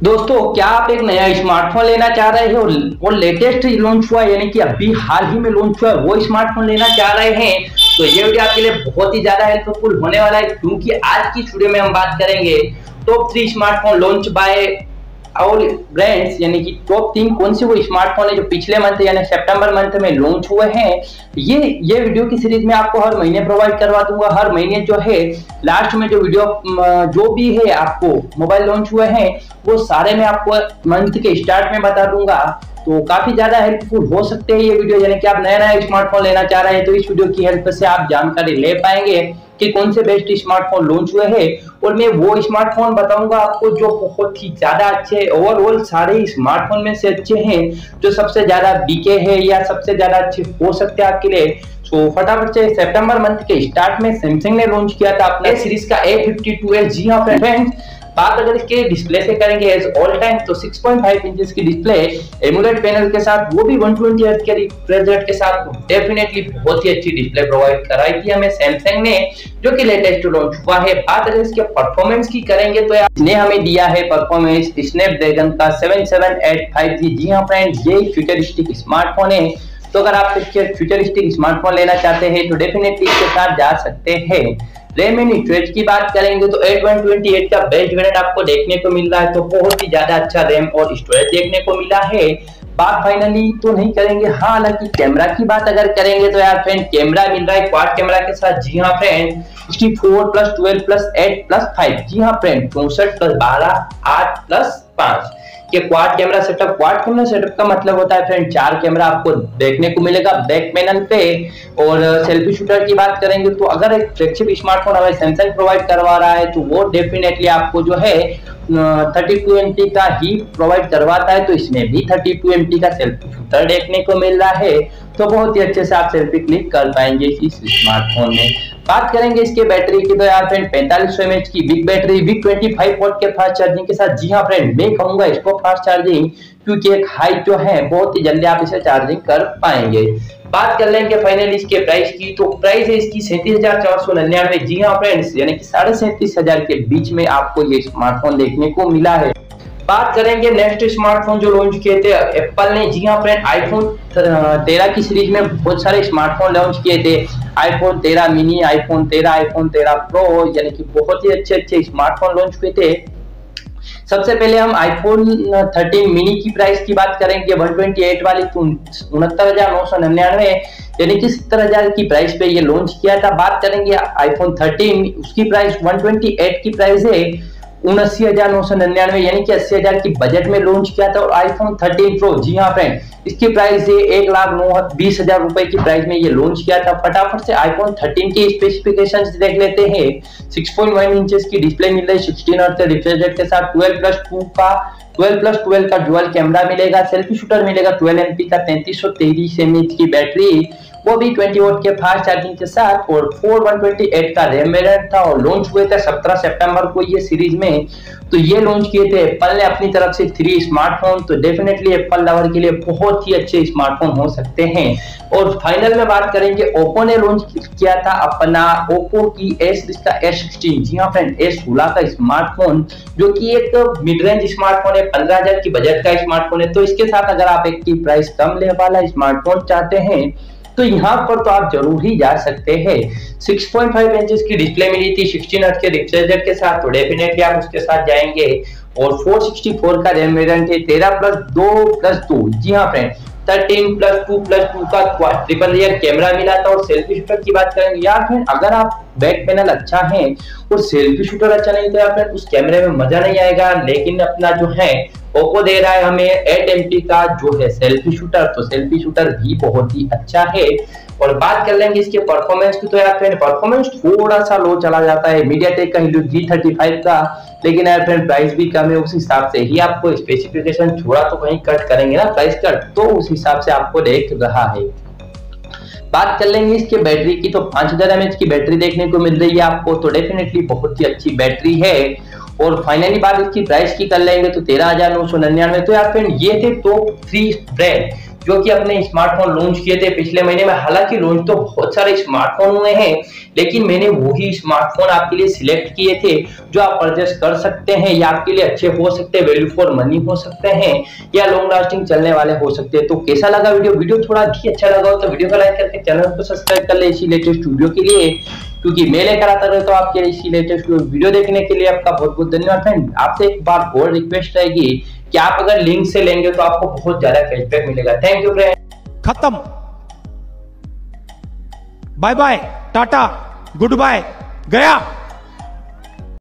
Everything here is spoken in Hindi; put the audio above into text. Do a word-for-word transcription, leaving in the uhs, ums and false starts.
दोस्तों, क्या आप एक नया स्मार्टफोन लेना चाह रहे हो और लेटेस्ट लॉन्च हुआ यानी कि अभी हाल ही में लॉन्च हुआ वो स्मार्टफोन लेना चाह रहे हैं तो ये वीडियो आपके लिए बहुत ही ज्यादा हेल्पफुल होने वाला है, क्योंकि आज की वीडियो में हम बात करेंगे top three smartphone launch by और ब्रांड्स, यानी कि टॉप तीन कौन से वो स्मार्टफोन है जो पिछले मंथ यानी सितंबर मंथ में लॉन्च हुए हैं। ये ये वीडियो की सीरीज में आपको हर महीने प्रोवाइड करवा दूंगा। हर महीने जो है लास्ट में जो वीडियो जो भी है आपको मोबाइल लॉन्च हुए हैं वो सारे मैं आपको मंथ के स्टार्ट में बता दूंगा, तो काफी ज्यादा हेल्पफुल हो सकते हैं ये वीडियो। यानी कि आप नया नया स्मार्टफोन लेना चाह रहे हैं तो इस वीडियो की हेल्प से आप जानकारी ले पाएंगे कि कौन से बेस्ट स्मार्टफोन लॉन्च हुए हैं, और मैं वो स्मार्टफोन बताऊंगा आपको जो बहुत ही ज्यादा अच्छे, ओवरऑल सारे स्मार्टफोन में से अच्छे हैं, जो सबसे ज्यादा बिके हैं या सबसे ज्यादा अच्छे हो सकते हैं आपके लिए। तो फटाफट से सितंबर मंथ के स्टार्ट में सैमसंग ने लॉन्च किया था अपने सीरीज का ए फिफ्टी टू एस। जी हाँ फ्रेंड्स, बात अगर इसके डिस्प्ले से करेंगे एज ऑल टाइम तो सिक्स पॉइंट फाइव इंचेस की डिस्प्ले एमोलेड पैनल के साथ, वो भी वन ट्वेंटी हर्ट्ज के रिफ्रेश रेट के साथ, डेफिनेटली बहुत ही अच्छी डिस्प्ले प्रोवाइड कराई थी हमें सैमसंग ने, जो कि लेटेस्ट लॉन्च हुआ है। बात अगर इसके परफॉर्मेंस की करेंगे तो इसने हमें दिया है परफॉर्मेंस स्नैपड्रैगन का seven seven eight five G. जी हाँ फ्रेंड्स, ये फ्यूचरिस्टिक स्मार्टफोन है, तो अगर आप इसके फ्यूचरिस्टिक स्मार्टफोन लेना चाहते हैं तो डेफिनेटली इसके साथ जा सकते हैं। रैम एंड स्टोरेज की बात करेंगे तो एट वन ट्वेंटी एट का बेस्ट वेरिएंट आपको देखने को मिल रहा है, तो बहुत ही ज्यादा अच्छा रैम और स्टोरेज देखने को मिला है। बात फाइनली तो नहीं करेंगे, हाँ हालांकि कैमरा की बात अगर करेंगे तो यार फ्रेंड कैमरा मिल रहा है क्वाड कैमरा के साथ। जी हाँ friend, sixty four plus twelve plus eight plus five. जी हाँ फ्रेंड, चौसठ प्लस बारह आठ प्लस पांच के quad camera setup. Quad camera setup का मतलब होता है फ्रेंड चार कैमरा आपको देखने को मिलेगा बैक पैनल पे। और सेल्फी शूटर की बात करेंगे तो अगर एक फ्लैगशिप स्मार्टफोन हमें सैमसंग प्रोवाइड करवा रहा है तो वो डेफिनेटली आपको जो है थर्टी टू एम पी का ही प्रोवाइड करवाता है, तो इसमें भी थर्टी टू एम पी का सेल्फी शूटर देखने को मिल रहा है, तो बहुत ही अच्छे से आप सेल्फी क्लिक कर पाएंगे इस स्मार्टफोन में। बात करेंगे इसके बैटरी की तो यार फ्रेंड पैंतालीस सौ एम एच की big battery with twenty five volt के फास्ट चार्जिंग के साथ। जी हाँ फ्रेंड, मैं कहूंगा इसको फास्ट चार्जिंग, क्योंकि एक हाइट जो है बहुत ही जल्दी आप इसे चार्जिंग कर पाएंगे। बात कर लेंगे फाइनली इसके प्राइस की, तो प्राइस है इसकी सैंतीस हजार चार सौ निन्यानवे। जी हाँ फ्रेंड्स, यानी कि साढ़े सैंतीस हजार के बीच में आपको ये स्मार्टफोन देखने को मिला है। बात करेंगे नेक्स्ट स्मार्टफोन जो लॉन्च किए थे एप्पल ने। जी हाँ फ्रेंड, आईफोन तेरह की सीरीज में बहुत सारे स्मार्टफोन लॉन्च किए थे, आईफोन तेरह मिनी, आईफोन तेरह, आईफोन तेरह प्रो, यानी कि बहुत ही अच्छे अच्छे स्मार्टफोन लॉन्च हुए थे। सबसे पहले हम आईफोन थर्टीन मिनी की प्राइस की बात करेंगे, वन ट्वेंटी एट वाली तो उनहत्तर हजार नौ सौ निन्यानवे यानी कि सत्तर हजार की प्राइस पे ये लॉन्च किया था। बात करेंगे आईफोन थर्टीन, उसकी प्राइस वन ट्वेंटी एट की प्राइस है उनासी हजार नौ सौ निन्यानवे यानी कि अस्सी हजार की बजट में लॉन्च किया था। और आईफोन थर्टीन प्रो, जी हाँ फ्रेंड, इसकी प्राइस है एक लाख नौ बीस हजार रुपए की प्राइस में ये लॉन्च किया था। फटाफट से आईफोन थर्टीन के स्पेसिफिकेशंस देख लेते हैं। सिक्स पॉइंट वन इंचेस की डिस्प्ले मिल रही है, सिक्सटीन हर्ट्ज रिफ्रेश रेट के साथ, ट्वेल्व प्लस टू का ट्वेल्व प्लस ट्वेल्व का डुअल कैमरा मिलेगा, सेल्फी शूटर मिलेगा, ट्वेल्व एम पी का तैंतीस सौ तेईस एम एच की बैटरी, वो भी ट्वेंटी वोल्ट के फास्ट चार्जिंग के साथ, और फोर वन ट्वेंटी एट का रैम वेरिएंट था। और लॉन्च हुए थे सत्रह सितंबर को ये सीरीज में, तो ये लॉन्च किए थे एप्पल ने अपनी तरफ से थ्री स्मार्टफोन, तो डेफिनेटली एप्पल लवर के लिए बहुत ही अच्छे स्मार्टफोन हो सकते हैं। और फाइनल में बात करेंगे, ओप्पो ने लॉन्च किया था अपना ओप्पो की एस सीरीज का एस सिक्सटीन। जी हाँ फ्रेंड, एस सोलह का स्मार्टफोन, जो कि एक मिड रेंज स्मार्टफोन है, पंद्रह हजार की बजट का स्मार्टफोन है। तो इसके साथ अगर आप एक की प्राइस कम ले वाला स्मार्टफोन चाहते हैं तो यहाँ पर तो आप जरूर ही जा सकते हैं। सिक्स पॉइंट फाइव इंचेस की डिस्प्ले मिली थी सिक्सटीन हर्ट्ज के रिफ्रेश रेट के साथ, तो डेफिनेटली आप उसके साथ जाएंगे। और फोर सिक्सटी फोर का रैम वेरिएंट है, तेरह प्लस दो प्लस दो। जी हाँ friend, thirteen plus two plus two का ट्रिपल लेयर कैमरा मिला था। और सेल्फी शूटर की बात करेंगे यार फ्रेंड, अगर आप बैक पैनल अच्छा है और सेल्फी शूटर अच्छा नहीं तो यार फ्रेंड उस कैमरे में मजा नहीं आएगा। लेकिन अपना जो है ओप्पो दे रहा है हमें एट एम पी का जो है सेल्फी शूटर, तो सेल्फी शूटर भी बहुत ही अच्छा है। और बात कर लेंगे इसके परफॉर्मेंस की, तो यार फ्रेंड परफॉर्मेंस थोड़ा सा लो चला जाता है मीडियाटेक का हीलियो जी थर्टी फाइव का, लेकिन यार फ्रेंड प्राइस भी कम है, उस हिसाब से ही आपको स्पेसिफिकेशन थोड़ा तो कहीं कट करेंगे ना प्राइस कट, तो उस हिसाब से आपको देख रहा है। बात कर लेंगे इसके बैटरी की, तो पांच हजार एम एच की बैटरी देखने को मिल रही है आपको, तो डेफिनेटली बहुत ही अच्छी बैटरी है। और फाइनली बात इसकी प्राइस की कर लेंगे तो तेरह हजार नौ सौ निन्यानवे। तो यार फ्रेंड ये थे टॉप थ्री ब्रांड जो कि अपने स्मार्टफोन लॉन्च किए थे पिछले महीने में। हालांकि लॉन्च तो बहुत सारे स्मार्टफोन हुए हैं, लेकिन मैंने वही स्मार्टफोन आपके लिए सिलेक्ट किए थे जो आप परचेस कर सकते हैं, या आपके लिए अच्छे हो सकते हैं, वैल्यू फॉर मनी हो सकते हैं, या लॉन्ग लास्टिंग चलने वाले हो सकते हैं। तो कैसा लगा वीडियो? वीडियो थोड़ा भी अच्छा लगा हो तो वीडियो को लाइक करके चैनल को सब्सक्राइब कर ले इसी लेटेस्ट वीडियो के लिए, क्योंकि मैं लेकर आता रहता हूं आपके इसी लेटेस्ट वीडियो देखने के लिए। आपका बहुत बहुत धन्यवाद फ्रेंड। आपसे एक बार और रिक्वेस्ट रहेगी कि आप अगर लिंक से लेंगे तो आपको बहुत ज्यादा कैशबैक मिलेगा। Thank you friend. खत्म, बाय बाय, टाटा, गुड बाय, गया।